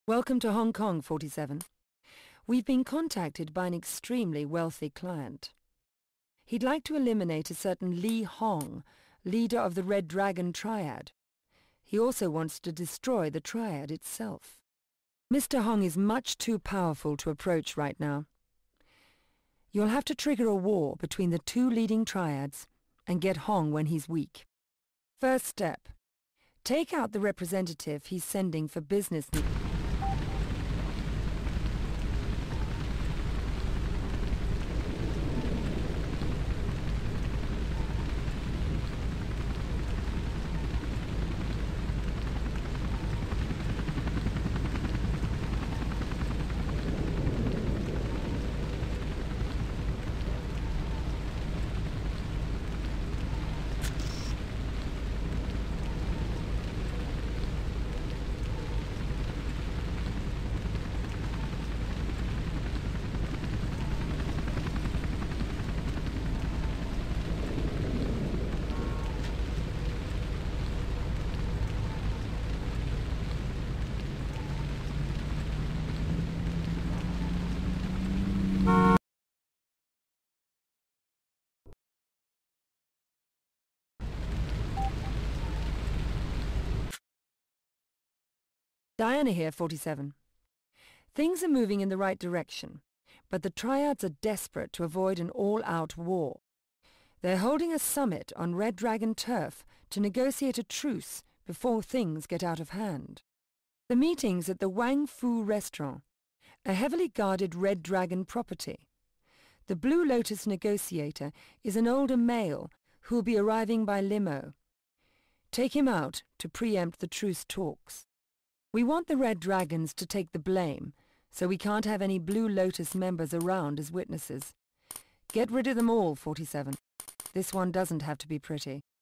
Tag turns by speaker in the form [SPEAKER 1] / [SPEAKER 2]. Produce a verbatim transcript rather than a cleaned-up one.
[SPEAKER 1] Welcome to Hong Kong, forty-seven. We've been contacted by an extremely wealthy client. He'd like to eliminate a certain Li Hong, leader of the Red Dragon Triad. He also wants to destroy the Triad itself. Mister Hong is much too powerful to approach right now. You'll have to trigger a war between the two leading Triads and get Hong when he's weak. First step. Take out the representative he's sending for business needs. Diana here, forty-seven. Things are moving in the right direction, but the Triads are desperate to avoid an all-out war. They're holding a summit on Red Dragon turf to negotiate a truce before things get out of hand. The meeting's at the Wang Fu restaurant, a heavily guarded Red Dragon property. The Blue Lotus negotiator is an older male who'll be arriving by limo. Take him out to preempt the truce talks. We want the Red Dragons to take the blame, so we can't have any Blue Lotus members around as witnesses. Get rid of them all, forty-seven. This one doesn't have to be pretty.